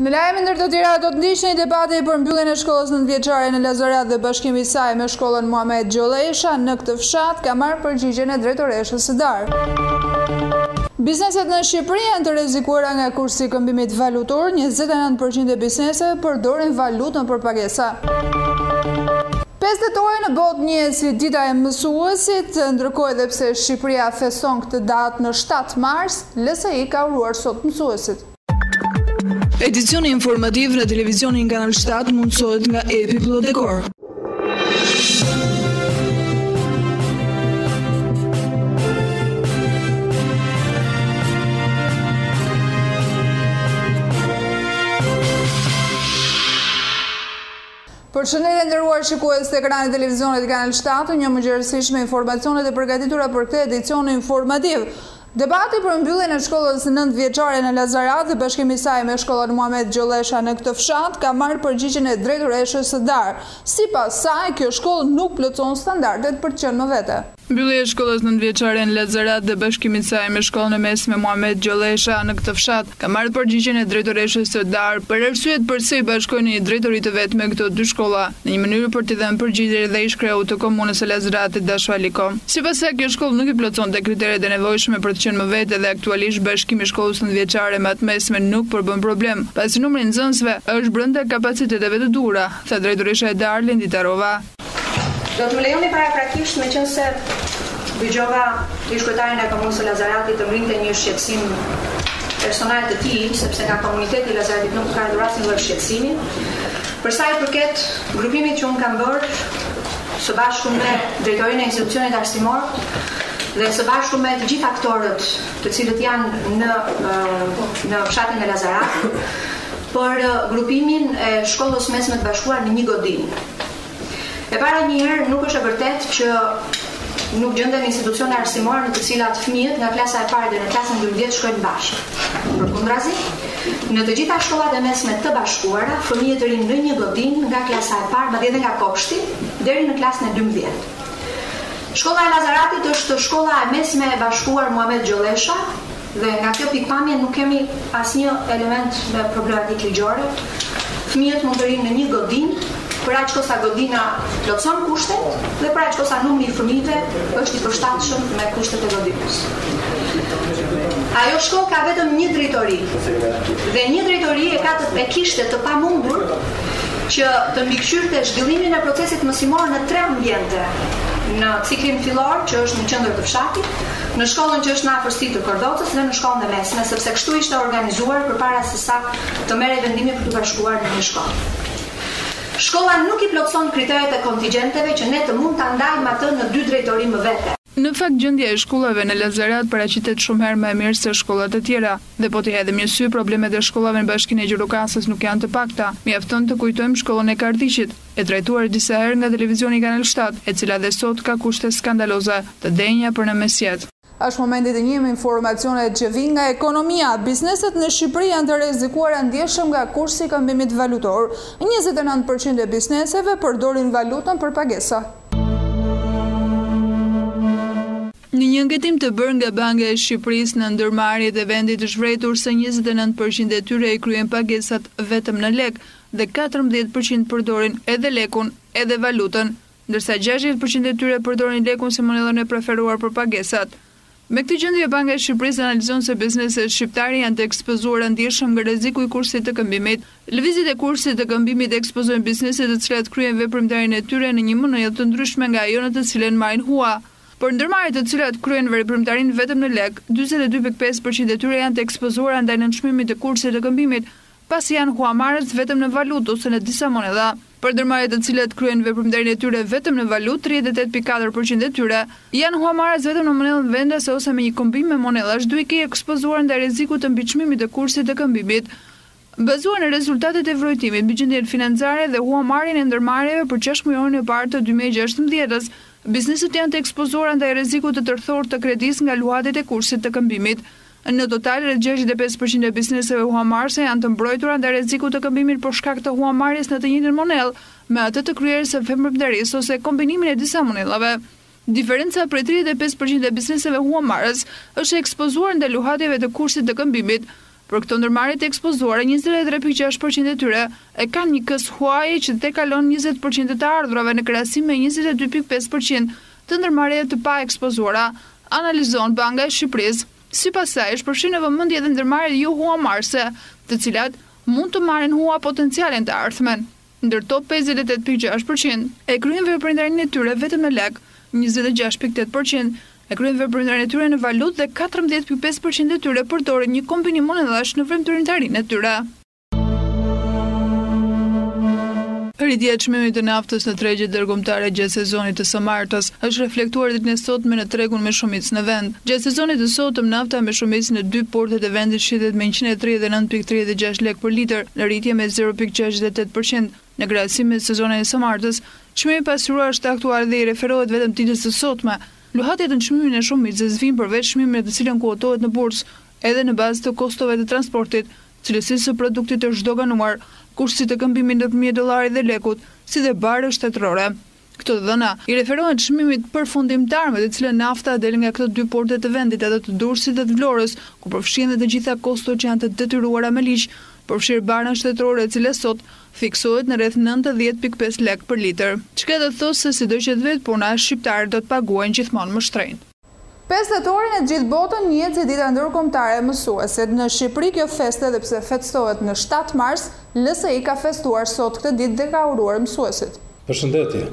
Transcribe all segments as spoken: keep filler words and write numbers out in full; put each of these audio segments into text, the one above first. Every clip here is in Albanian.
Në lajme ndër të tjera do të ndiqni debati për mbylljen e shkollës nëntëvjeçare në Lazarat dhe bashkimi i saj me shkollën Muhamet Gjollesha në këtë fshat ka marrë përgjigjen e drejtoreshës së darë. Bizneset në Shqipëri janë të rrezikuara nga kursi i këmbimit valutor, njëzet e nëntë përqind e bizneseve përdorin valutën për pagesa. pesë tetor në botë njihet si dita e mësuesit, ndërkohë edhe pse Shqipëria feston këtë datë në shtatë mars, L S I ka uruar sot mësuesit. Edicioni informativ në televizionin Kanal shtatë mundësohet nga Epi Plot Dekor. Përshëndetje nderuar shikues të ekranit televizionit Kanal shtatë, një mëngjesisht me informacionet e përgatitura për këtë edicion informativ. Debati për mbylljen e shkollës nëntëvjeçare në Lazarat dhe bashkimi i saj me shkollën Muhamet Gjollesha në këtë fshat ka marrë përgjigjen e drejtoreshës së darë. Sipas saj, kjo shkollë nuk plotson standardet për të qenë më vete. Mbyllja e shkollës nëntëvjeçare në Lazarat dhe bashkimi i saj me shkollën e mesme Muhamet Gjollesha në këtë fshat ka marrë përgjigjen e drejtoreshës së darë për arsyet pse i bashkojnë një drejtori të vet me këto dy shkolla, në një mënyrë për t'i dhënë përgjigje dhe ish kreu të komunës së Lazaratit Dashu Aliko. Sipas saj, kjo shkollë nuk i plotsonte kriteret e nevojshme për të qenë më vete dhe aktualisht bashkimi i shkollës nëntëvjeçare me atë mesme nuk përbën problem, pasi numri i nxënësve është brenda kapaciteteve të duhura, tha drejtoresha e darë Lendi Tarova. Do të më lejoni paraprakisht me qenë se dëgjova ish-kryetarin e komunës së Lazaratit të mbrinte një shqetësim personal të tij, sepse nga komuniteti i Lazaratit nuk ka ardhur asnjë lloj shqetësimi. Për sa i përket grupimit që unë kam bërë së bashku me drejtorinë e institucionit arsimor dhe së bashku me të gjithë aktorët të cilët janë në në fshatin e Lazaratit për grupimin e shkollës mesme të bashkuar në një godinë. E para njëherë nuk është e vërtet që nuk gjenden institucione arsimore në të cilat fëmijët nga klasa e parë dhe në klasën dymbëdhjetë shkojnë bashkë. Përkundrazi, në të gjitha shkollat e mesme të bashkuara, fëmijët rinë në një godinë nga klasa e parë, madje edhe nga kopshti, deri në klasën e dymbëdhjetë. Shkolla e Lazaratit është shkolla e mesme e bashkuar Muhamet Gjollesha dhe nga kjo pikpamje nuk kemi asnjë element me problematik ligjore. Fëmijët mund të rinë në një godinë, për aq kosa godina plotson kushtet dhe për aq kosa numri i fëmijëve është i përshtatshëm me kushtet e godinës. Ajo shkollë ka vetëm një drejtori dhe një drejtori e ka të, e kishte të pamundur që të mbikëqyrte zhvillimin e procesit mësimor në tre ambiente. Në ciklin fillor, që është në qendër të fshatit, në shkollën që është në afërsi të Kordocës dhe në shkollën e mesme, sepse kështu ishte organizuar përpara se sa të merrej vendimi për të bashkuar në një shkollë. Shkolla nuk i plotson kriteret e kontingjenteve që ne të mund ta ndajmë atë në dy drejtori më vete. Në fakt, gjendja e shkollave në Lazarat paraqitet shumë herë më e mirë se shkollat e tjera, dhe po t'i hedhim një sy, problemet e shkollave në Bashkinë e Gjirokastës nuk janë të pakta. Mjafton të kujtojmë shkollën e Kardishit, e trajtuar disa herë nga televizioni Kanal shtatë, e cila dhe sot ka kushte skandaloze, të denja për në mesjet. Është momenti të njëjmë informacionet që vijnë nga ekonomia. Bizneset në Shqipëri janë të rrezikuara ndjeshëm nga kursi i këmbimit valutor. njëzet e nëntë përqind e bizneseve përdorin valutën për pagesa. Në një anketim të bërë nga Banka e Shqipërisë në ndërmarrjet e vendit është vërtetur se njëzet e nëntë përqind e tyre i kryen pagesat vetëm në lek dhe katërmbëdhjetë përqind përdorin edhe lekun, edhe valutën, ndërsa gjashtëdhjetë përqind e tyre përdorin lekun si monedhën e preferuar për pagesat. Me këtë gjendje, Banka e Shqipërisë analizon se bizneset shqiptare janë të ekspozuara ndjeshëm nga rreziku i kursit të këmbimit. Lëvizjet e kursit të këmbimit ekspozojnë bizneset të cilat kryen veprimtarinë e tyre në një monedhë të ndryshme nga ajo në të cilën marrin hua. Por ndërmarrjet të cilat kryen veprimtarinë vetëm në lek, dyzet e dy pikë pesë përqind e tyre janë të ekspozuara ndaj nënçmimit të kursit të këmbimit, pasi janë huamarrës vetëm në valutë ose në disa monedha. Për ndërmarrjet të cilat kryen veprimtarinë e tyre vetëm në valutë, tridhjetë e tetë pikë katër përqind e tyre janë huamarrës vetëm në monedhën vendase ose me një kombim me monedhash, duke i ekspozuar ndaj rrezikut të mbiçmimit të kursit të këmbimit. Bazuar në rezultatet e vrojtimit mbi gjendjen financiare dhe huamarrjen e ndërmarrjeve për gjashtë mujorin e parë të dy mijë e gjashtëmbëdhjetës, bizneset janë të ekspozuara ndaj rrezikut të tërthor të kredisë nga luhatet e kursit të këmbimit. Në total, rreth gjashtëdhjetë e pesë përqind e bizneseve huamarrëse janë të mbrojtura ndaj rrezikut të këmbimit për shkak të huamarrjes në të njëjtën monedhë, me atë të kryerjes së veprimtarisë ose kombinimin e disa monedhave. Diferenca prej tridhjetë e pesë përqind e bizneseve huamarrës është ekspozuar ndaj luhatjeve të kursit të këmbimit, Për këto ndërmarrje të ekspozuara, njëzet e tre pikë gjashtë përqind e tyre e kanë një kësë huaje që te kalon njëzet përqind të ardhurave në krahasim me njëzet e dy pikë pesë përqind të ndërmarrjeve të pa ekspozuara, analizon Banka e Shqipërisë. Sipas saj, është përfshirë në vëmendje edhe ndërmarrjet jo huamarrëse, të cilat mund të marrin hua potencialen të ardhmen. Ndërto pesëdhjetë e tetë pikë gjashtë përqind e kryen veprimtarinë e tyre vetëm në lek, njëzet e gjashtë pikë tetë përqind e kryen veprimtarinë e tyre në valutë dhe katërmbëdhjetë pikë pesë përqind e tyre përdorin një kombinim monedhash në veprimtarinë e tyre. Rritja e çmimit të naftës në tregjet ndërkombëtare gjatë sezonit të së martës është reflektuar ditën e sotme në tregun me shumicë në vend. Gjatë sezonit të sotëm nafta me shumicë në dy portet e vendit shitet me njëqind e tridhjetë e nëntë pikë tridhjetë e gjashtë lekë për litër, në rritje me zero pikë gjashtëdhjetë e tetë përqind. Në krahasim me sezonin e së martës, çmimi pasuruar është aktuar dhe i referohet vetëm ditës së sotme. Luhatjet në çmimin e shumicës vijnë përveç çmimit të cilën kuotohet në bursë, edhe në bazë të kostove të transportit, cilësisë së produktit të zhdoganuar, kushtit të këmbimit nëpërmjet dollarit dhe lekut, si dhe barës shtetërore. Këto dhëna i referohen çmimit përfundimtar me të cilën nafta del nga këto dy porte të vendit, edhe të Durrësit dhe të Vlorës, ku përfshihen të gjitha kostot që janë të detyruara me ligj, përfshirë barën shtetërore e cila sot fiksohet në rreth nëntëdhjetë pikë pesë lekë për litër. Çka do të thosë se sido që të vetë puna, shqiptarët do të paguajnë gjithmonë më shtrenjtë. pesë tetorin e gjithë botën njëtë si dita ndërkombëtare e mësuesit. Në Shqipëri kjo feste dhe pse festohet në shtatë mars, L S I ka festuar sot këtë ditë dhe ka uruar mësuesit. Përshëndetje.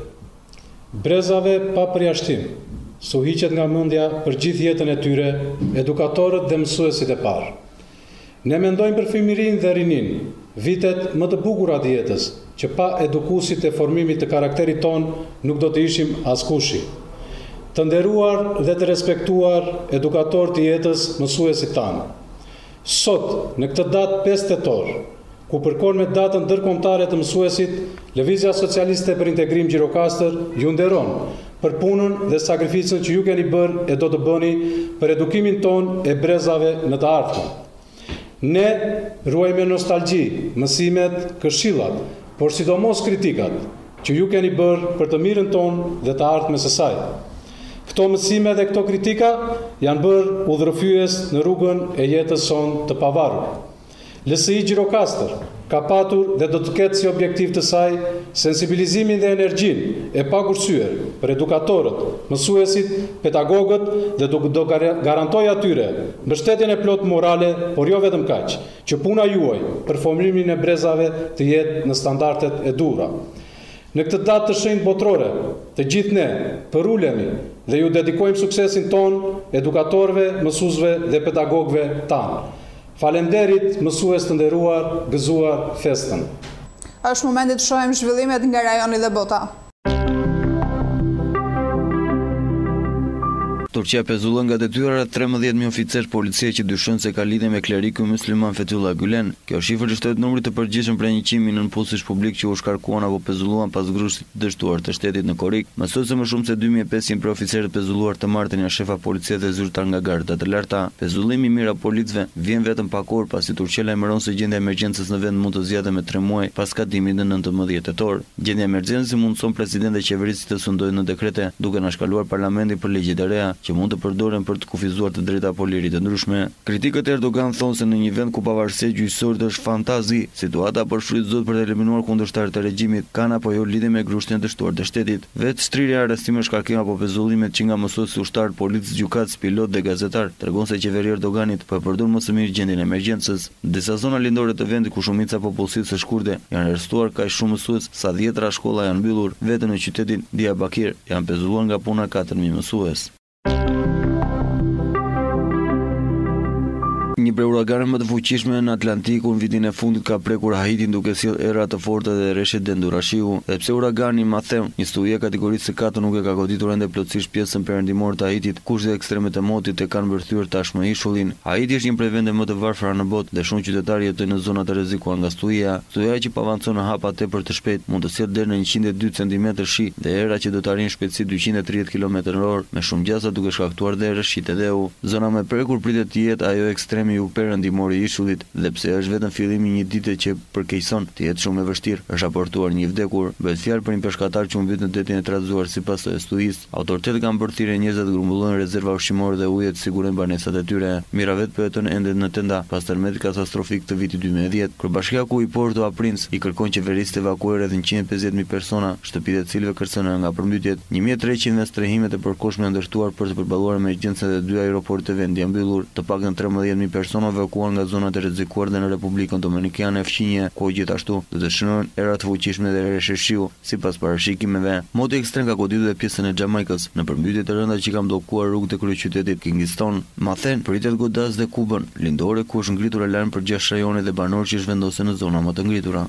Brezave pa përjashtim, suhiqet nga mendja për gjithë jetën e tyre, edukatorët dhe mësuesit e parë. Ne mendojmë për fëmijërinë dhe rinin, vitet më të bukura të jetës, që pa edukuesit e formimit të karakterit ton nuk do të ishim askushi. Të nderuar dhe të respektuar edukator të jetës, mësuesit tanë. Sot, në këtë datë pesë tetor, ku përkon me datën ndërkombëtare të mësuesit, Lëvizja Socialiste për Integrim Gjirokastër ju nderon për punën dhe sakrificën që ju keni bërë e do të bëni për edukimin ton e brezave në të ardhmen. Ne ruajmë nostalgji, mësimet, këshillat, por sidomos kritikat që ju keni bërë për të mirën ton dhe të ardhmes së saj. Këto mësime dhe këto kritika janë bërë udhërfyes në rrugën e jetës sonë të pavarur. L S I Gjirokastër ka patur dhe do të ketë si objektiv të saj sensibilizimin dhe energjinë e pakurthyer për edukatorët, mësuesit, pedagogët dhe do, do garantoj atyre mbështetjen e plot morale, por jo vetëm kaq, që puna juaj për formimin e brezave të jetë në standardet e duhura. Në këtë datë të shenjtë botërore, të gjithë ne përulemi dhe ju dedikojmë suksesin ton edukatorëve, mësuesve dhe pedagogëve tanë. Falenderit mësues të nderuar, gëzuar festën. Është momenti të shohim zhvillimet nga rajoni dhe bota. Turqia pezullon nga detyra trembëdhjetë mijë oficer policie që dyshon se ka lidhje me klerikun musliman Fethullah Gülen. Kjo shifër shtohet numrit të përgjithshëm prej njëqind në nënpusish publik që u shkarkuan apo pezulluan pas grushtit të dështuar të shtetit në Korik. Mësoj se më shumë se dy mijë e pesëqind për oficerët pezulluar të martën janë shefa policie dhe zyrtar nga garda të larta. Pezullimi i mira policëve vjen vetëm pa kohë pasi Turqia lajmëron se gjendja e emergjencës në vend mund të zgjatet me tre muaj pas katimit në nëntëmbëdhjetë tetor. Gjendja e emergjencës mundson presidentin e qeverisë të sundojë në dekrete duke na shkaluar parlamentin për ligjet e reja që mund të përdoren për të kufizuar të drejta polirit të ndryshme. Kritikët e Erdogan thonë se në një vend ku pavarësia gjyqësorit është fantazi, situata po shfrytëzohet për të eliminuar kundërshtarët e regjimit, kanë apo jo lidhje me grushtin e dështuar të shtetit. Vetë shtrirja, arrestime, shkarkim apo pezullimet që nga mësues ushtar, policë, gjykatës, pilot dhe gazetar tregon se qeveria e Erdoganit po e përdor më së miri gjendjen e emergjencës. Disa zona lindore të vendit ku shumica e popullsisë së shkurtë janë arrestuar kaq shumë mësues sa dhjetra shkolla janë mbyllur, vetëm në qytetin Diyarbakir janë pezulluar nga puna katër mijë mësues. Një prej uraganeve më të fuqishme në Atlantikun vitin e fundit ka prekur Haitin duke sjellë erra të forta dhe rreshtje dendurashiu. Dhe pse uragani Matthew, një studi e kategorisë së katërt nuk e ka goditur ende plotësisht pjesën perëndimore të Haitit, kushtet ekstreme të motit e kanë mbërthyer tashmë ishullin. Haiti është një prej vendeve më të varfëra në botë dhe shumë qytetarë jetojnë në zona të rrezikuara nga studia. Studia që po avancon në hapa tepër të shpejt mund të sjellë deri në njëqind e dy centimetra shi dhe era që do të arrijnë shpejtësi dyqind e tridhjetë kilometra në orë me shumë gjasa duke shkaktuar dhe rreshqitje dhe u. Zona më e prekur pritet të jetë ajo ekstrem ekstremi jugperëndimor i ishullit dhe pse është vetëm fillimi i një dite që përkeqëson të jetë shumë e vështirë. Është raportuar një vdekur. Bëhet fjalë për një peshkatar që humbit në detin e trazuar sipas së studiis. Autoritetet kanë bërë thirrje njerëzve të grumbullojnë rezerva ushqimore dhe ujë të sigurojnë banesat e tyre. Miravet po jeton ende në tenda pas tërmetit katastrofik të vitit dy mijë e dhjetë. Kryebashkiaku i Port-au-Prince i kërkon qeverisë të evakuojë rreth njëqind e pesëdhjetë mijë persona, shtëpitë të cilëve kërcënojnë nga përmbytjet. një mijë e treqind me strehimet e përkohshme ndërtuar për të përballuar emergjencën dhe dy aeroportet e vendit janë mbyllur. Të paktën trembëdhjetë mijë persona evakuuar nga zonat e rrezikuar dhe në Republikën Dominikane e fqinje, ku gjithashtu do të shënohen era të fuqishme dhe reshëshiu, sipas parashikimeve. Moti ekstrem ka goditur dhe pjesën e Jamaikës në përmbytje të rënda që kanë bllokuar rrugët e kryeqytetit Kingston. Mathen pritet godas dhe Kubën lindore ku është ngritur alarm për gjashtë rajone dhe banorë që zhvendosen në zona më të ngritura.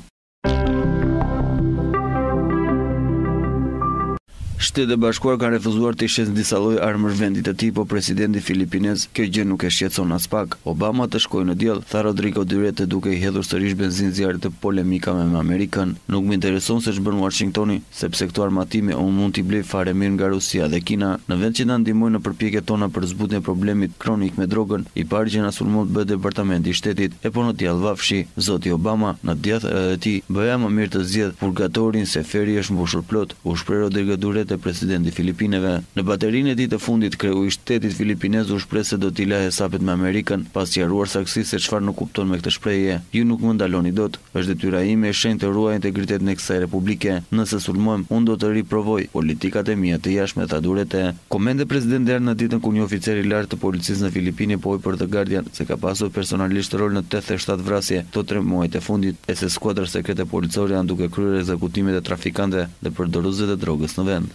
Shtetet e Bashkuara kanë refuzuar të shesë disa lloj armësh vendit të tij, po presidenti filipinez kjo gjë nuk e shqetëson as pak. Obama të shkojë në diell, tha Rodrigo Duterte duke i hedhur sërish benzinë zjarrit të polemikave me Amerikën. Nuk më intereson se ç'bën Washingtoni, sepse këto armatime unë mund t'i blej fare mirë nga Rusia dhe Kina, në vend që na ndihmojnë në përpjekjet tona për zbutjen e problemit kronik me drogën. I pari që na sulmon të bëhet departamenti i shtetit, e po në tjell vafshi, zoti Obama në djath e tij bëja më mirë të zgjedh purgatorin se feri është mbushur plot, u shpreh Rodrigo Duterte, presidenti Filipineve. Në baterinë e tij të fundit, kreu i shtetit filipinez u shpreh se do t'i lajë hesapet me Amerikën, pasi harruar saktësisht se çfarë nuk kupton me këtë shprehje. Ju nuk më ndaloni dot. Është detyra ime e shenjtë të ruaj integritetin e kësaj republike. Nëse sulmojmë, unë do të riprovoj politikat e mia të jashtme, tha Duterte. Komente presidenti në ditën kur një oficer i lartë të policisë në Filipine pohoi për The Guardian se ka pasur personalisht rol në tetëdhjetë e shtatë vrasje të tre muajt e fundit, e se skuadra sekrete policore janë duke kryer ekzekutimet e trafikantëve dhe përdoruesve të drogës në vend.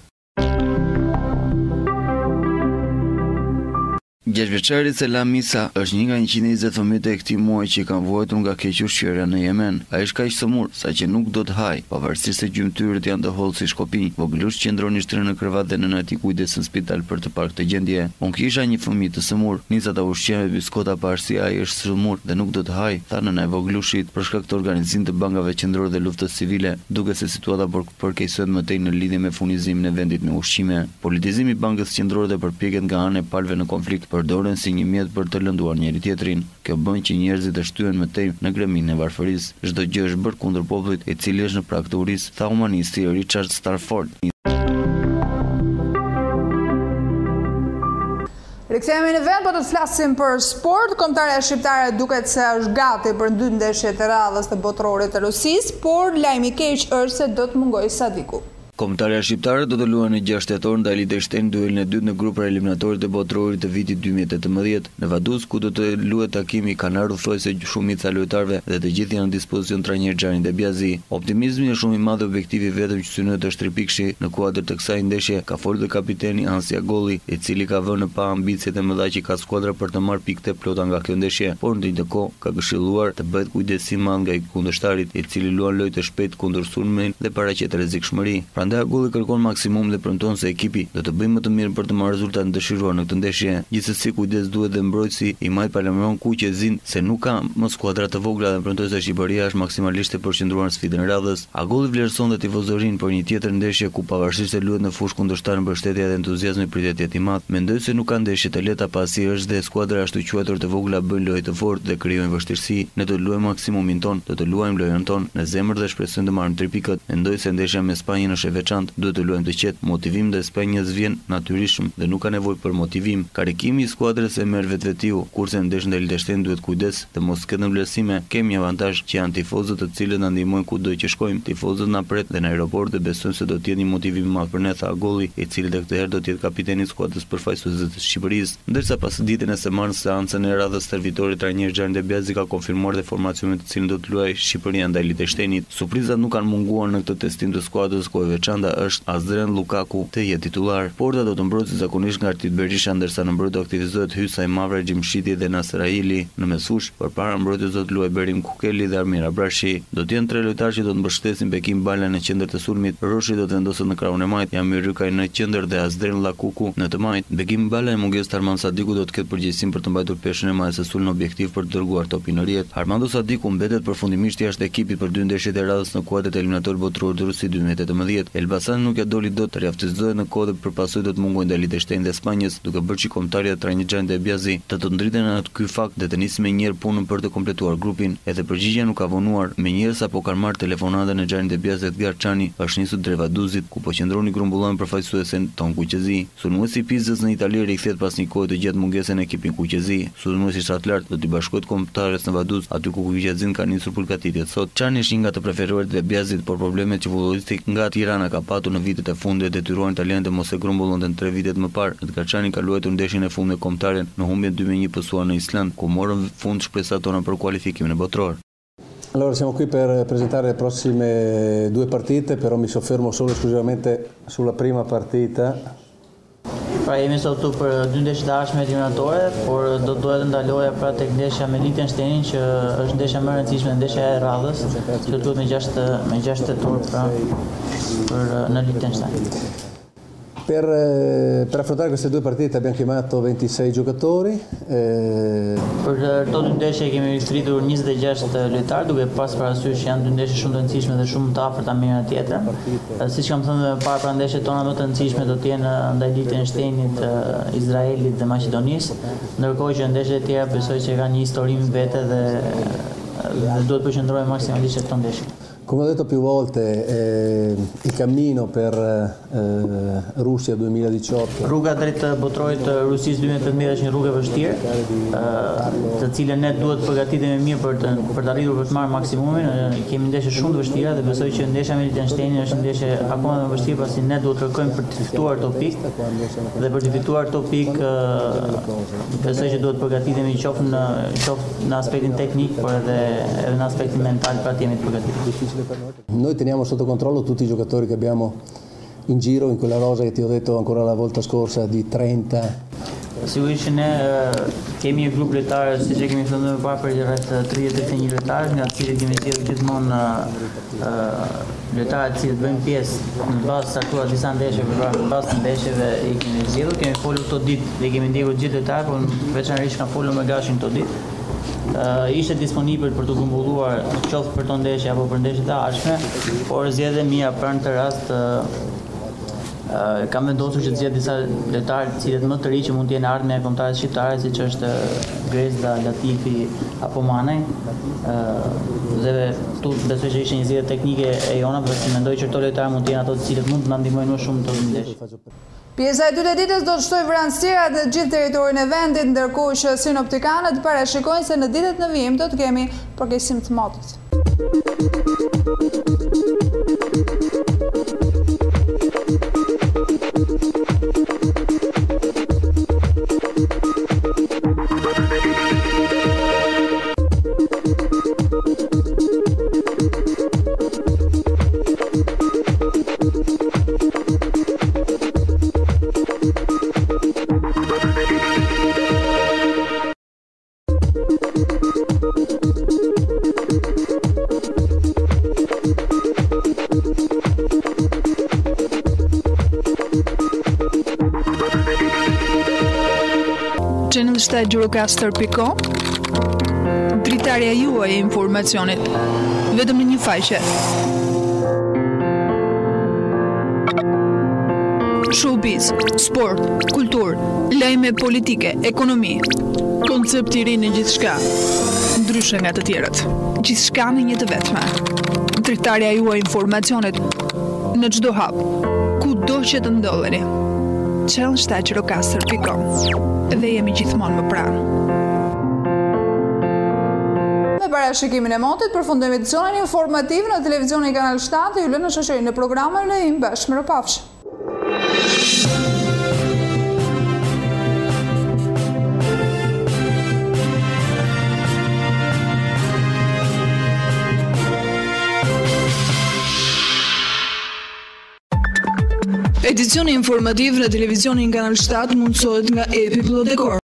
Gjashtë-vjeçari Selam Isa është një nga njëqind e njëzet fëmijët e këtij muaji që kanë vuajtur nga kequshqyerja në Yemen. Ai është kaq sëmur saqë nuk do të haj, pavarësisht se gjymtyrët janë të hollë si shkopi. Voglush qëndroni shtrirë në krevat dhe nëna e tij kujdes në spital për të parë këtë gjendje. Unë kisha një fëmijë të sëmur, nisa ta ushqej me biskota pa arsye, ai është sëmur dhe nuk do të haj, tha nëna e voglushit për shkak të organizimit të bankave qendrore dhe luftës civile, duke se situata përkeqësohet më tej në lidhje me furnizimin e vendit me ushqime. Politizimi i bankës qendrore dhe përpjekjet nga ana e palëve në konflikt përdoren si një mjet për të lënduar njëri tjetrin. Kjo bën që njerëzit të shtyhen më tej në greminë e varfërisë. Çdo gjë është bërë kundër popullit, i cili është në prag të urisë, tha humanisti Richard Starford. Rikthehemi në vend, po të flasim për sport. Kombëtarja shqiptare duket se është gati për dy ndeshjet e radhës të botrorit të Rusisë, por lajmi i keq është se do të mungojë Sadiku. Kombëtarja shqiptare do të luajë në gjashtë tetor ndaj Liechtenstein duelin e dytë në grupin eliminator të botrorit të vitit dy mijë e tetëmbëdhjetë në Vaduz, ku do të luhet takimi kanë ardhur thuajse shumica lojtarëve dhe të gjithë janë në dispozicion trajner Xhani Debiazi. Optimizmi është shumë i madh dhe objektivi vetëm që synohet është tripikshi. Në kuadër të kësaj ndeshje ka folur kapiteni Ansia Golli, i cili ka vënë pa ambicjet e mëdha që ka skuadra për të marrë pikë të plota nga kjo ndeshje, por në të kohë ka këshilluar të bëhet kujdesim madh nga i kundërshtarit, i cili luan lojë të shpejtë kundër sulmit dhe paraqet rrezikshmëri. Prandaj Golli kërkon maksimum dhe premton se ekipi do të bëjë më të mirë për të marrë rezultatin dëshiruar në këtë ndeshje. Gjithsesi kujdes duhet dhe mbrojtësi i majt Palermo Kuqezin se nuk ka më skuadra të vogla dhe premtoi se Shqipëria është maksimalisht e përqendruar në sfidën e radhës. Agolli vlerëson dhe tifozërinë për një tjetër ndeshje ku pavarësisht se luhet në fushë kundërshtar mbështetja dhe entuziazmi pritet jetë i madh. Mendoj se nuk ka ndeshje të lehta pasi është dhe skuadra ashtu quajtur të vogla bëjnë lojë të fortë dhe krijojnë vështirësi. Ne do të luajmë maksimumin ton, do të luajmë lojën ton në zemër dhe shpresojmë të marrim tre pikët. Mendoj se ndeshja me Spanjën është e veçantë. Duhet të luajmë të qetë, motivim dhe Spanjës vjen natyrisht dhe nuk ka nevojë për motivim. Karikimi i skuadrës e merr vetvetiu, kurse në ndeshjen e Liechtenstein duhet kujdes të mos ketë vlerësime. Kemi një avantazh që janë tifozët të cilët na ndihmojnë kudo që shkojmë. Tifozët na pret dhe në aeroport dhe besojmë se do të jetë një motivim i madh për ne, tha Golli, i cili edhe këtë herë do të jetë kapiteni i skuadrës përfaqësuese të Shqipërisë. Ndërsa pas ditën e së marrës seancën e radhës servitori trajner Xhani Debiazi ka konfirmuar dhe formacionin të cilin do të luajë Shqipëria ndaj Liechtensteinit. Surprizat nuk kanë munguar në këtë testim të skuadrës, ku e veçanta është Azren Lukaku të jetë titular. Porta do të mbrojtësit zakonisht nga Artit Berisha, ndërsa në mbrojtje aktivizohet Hysaj Mavra Xhimshiti dhe Nasser Aili. Në mesfush, përpara mbrojtjes do të luajë Berim Kukeli dhe Armir Abrashi. Do të jenë tre lojtarë që do të mbështesin Bekim Bala në qendër të sulmit. Roshi do të vendoset në krahun e majt, Jamir Rykaj në qendër dhe Azren Lukaku në të majt. Bekim Bala e mungesë të Armand Sadiku do të ketë përgjegjësinë për të mbajtur peshën e majtë së sulm objektiv për të dërguar topin në rrjet. Armando Sadiku mbetet përfundimisht jashtë ekipit për dy ndeshjet e radhës në kuadrat eliminator botror të Rusisë dy mijë e tetëmbëdhjetë. Elbasan nuk ja doli dot të riaftëzohet në kohë dhe përpasoj do të mungojnë dalit e shtenë dhe Spanjës, duke bërë që kombëtarja Trajnigjan dhe Bjazi të të ndritën në atë ky fakt dhe të nisi me njëherë punën për të kompletuar grupin, edhe përgjigjja nuk ka vonuar, me njëherë sa po kanë marrë telefonatën e Xhanin dhe Bjazi Edgar Çani, është nisur Drevaduzit, ku po qëndroni grumbulluar përfaqësuesen ton Kuqezi. Sulmuesi Pizës në Itali rikthehet pas një kohe të gjatë mungesën e ekipin Kuqezi. Sulmuesi shtatlart do t'i bashkohet kombëtarës në Vaduz, aty ku Kuqezin ka nisur përgatitjet sot. Çani është një nga të preferuarit dhe Bjazit, por problemet që futbollistik nga Tirana ka patur në vitet e fundit detyruan italianët mos e grumbullonte në tre vitet më parë. Edgar Çani ka luajtur ndeshjen e fundit kombëtare në humbjen dy me një pësuar në Island, ku morën fund shpresat tona për kualifikimin e botëror. Allora siamo qui per presentare le prossime due partite, però mi soffermo solo esclusivamente sulla prima partita. Pra jemi sot këtu për dy ndeshje të ardhshme eliminatore, por do të doja të ndaloja pra tek ndeshja me Liechtensteinin, që është ndeshja më e rëndësishme, ndeshja e radhës, që duhet me gjashtë me gjashtë tetor pra për në Liechtenstein. Per, per affrontare queste due partite abbiamo chiamato ventisei giocatori. Eh... Për këto dy ndeshje kemi rritur njëzet e gjashtë lojtar, duke pas parasysh që janë dy ndeshje shumë të rëndësishme dhe shumë të afërta me njëra tjetrën. Siç kam thënë më parë, pra ndeshjet tona më të rëndësishme do të jenë ndaj Liechtensteinit, Izraelit dhe Maqedonisë, ndërkohë që ndeshjet e tjera besoj që kanë një histori mbi vete dhe, dhe duhet të përqendrohemi maksimalisht në këto ndeshje. Come ho detto più volte, eh, il cammino per eh, Russia duemiladiciotto. Rruga drejt botrorit të Rusisë dy mijë e tetëmbëdhjetë është një rrugë e vështirë, uh, të cilën ne duhet të përgatitemi mirë për të për të arritur për të marrë maksimumin. Uh, kemi ndeshje shumë të vështira dhe besoj që ndeshja me Liechtensteinin është ndeshje akoma më e vështirë, pasi ne duhet të kërkojmë për të fituar këto pikë dhe për të fituar këto pikë uh, besoj që duhet të përgatitemi qoftë në qoftë në aspektin teknik, por edhe edhe në aspektin mental për të jemi të përgatitur. Noi teniamo sotto controllo tutti i giocatori che abbiamo in giro in quella rosa che ti ho detto ancora la volta scorsa di trenta. Sigurisht që ne kemi një grup lojtarë, siç e kemi thënë më parë, për rreth tridhjetë tridhjetë e një lojtarë, nga të cilët kemi zgjedhur gjithmonë lojtarët që bëjnë pjesë në bazë të caktuar disa ndeshje, në bazë të ndeshjeve i kemi zgjedhur. Kemi folur këto ditë dhe kemi ndjekur gjithë lojtarët, por veçanërisht kam folur me Gashin këto ditë. Uh, ishte disponibël për të grumbulluar qoftë për të ndeshje apo për ndeshjet e ardhshme, por zgjedhja mia pranë këtë rast uh, uh, kam vendosur që të zgjedh disa lojtarë të cilët më të ri që mund të jenë ardhmë e kombëtarëve shqiptarë, siç është Grezda, Latifi apo Manaj. Uh, dhe tu besoj që ishte një zgjedhje teknike e jona, pasi mendoj që këto lojtarë mund të jenë ato të cilët mund të na ndihmojnë më shumë të ndeshje. Pjesa e dytë e ditës do të shtojë vranësira dhe gjithë territorin e vendit, ndërkohë që sinoptikanët parashikojnë se në ditët në vijim do të kemi përkeqësim të motit. Channel shtat Gjirokastër pikë com, dritarja juaj e informacionit, vetëm në një faqe. Showbiz, sport, kultur, lajme politike, ekonomi, koncept i ri në gjithçka, ndryshe nga të tjerët. Gjithçka në një të vetme. Dritarja juaj e informacionit në çdo hap, kudo që të ndodheni. Channel shtat Gjirokastër pikë com. Dhe jemi gjithmonë më pranë. Me parashikimin e motit, përfundojmë edicionin informativ në televizionin Kanal shtat, ju lë në shoqërinë e programeve në im bashkë mirupafshim. Edicioni informativ në televizionin Kanal shtat mundësohet nga Epi Plot Dekor.